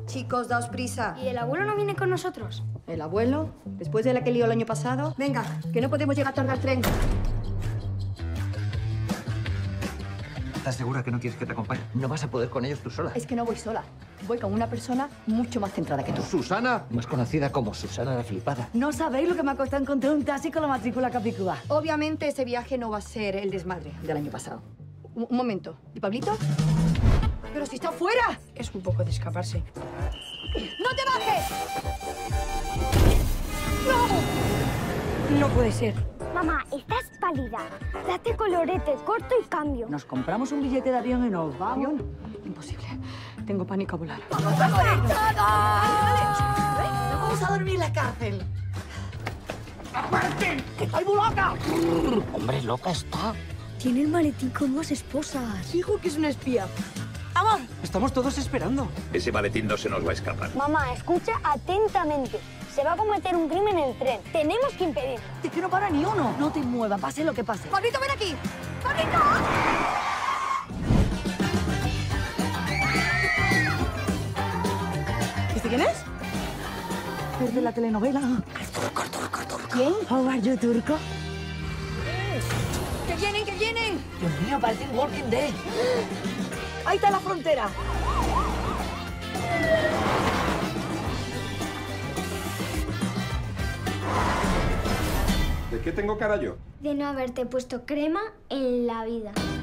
Chicos, daos prisa. ¿Y el abuelo no viene con nosotros? ¿El abuelo? Después de la que lió el año pasado. Venga, que no podemos llegar tarde al tren. ¿Estás segura que no quieres que te acompañe? No vas a poder con ellos tú sola. Es que no voy sola. Voy con una persona mucho más centrada que tú. ¿Susana? Más conocida como Susana la Flipada. No sabéis lo que me ha costado encontrar un taxi con la matrícula capicúa. Obviamente ese viaje no va a ser el desmadre del año pasado. Un momento. ¿Y Pablito? ¡Pero si está fuera! Es un poco de escaparse. ¡No te bajes! No puede ser. Mamá, estás pálida. Date colorete, corto y cambio. Nos compramos un billete de avión y nos vamos. Avión. Imposible. Tengo pánico a volar. ¡Vamos a dormir en la cárcel! ¡Aparte! ¡Que estoy muy loca! Hombre, loca está. Tiene el maletín con dos esposas. Dijo que es una espía. ¡Amor! Estamos todos esperando. Ese maletín no se nos va a escapar. Mamá, escucha atentamente. Se va a cometer un crimen en el tren. Tenemos que impedirlo. Es que no para ni uno. No te muevas, pase lo que pase. ¡Pablito, ven aquí! ¡Pablito! ¿Este quién es? Es de la telenovela. ¿Quién? How are you, turco? ¡Que vienen, que vienen! Dios mío, parece un Walking Dead. Ahí está la frontera. ¿De qué tengo cara yo? De no haberte puesto crema en la vida.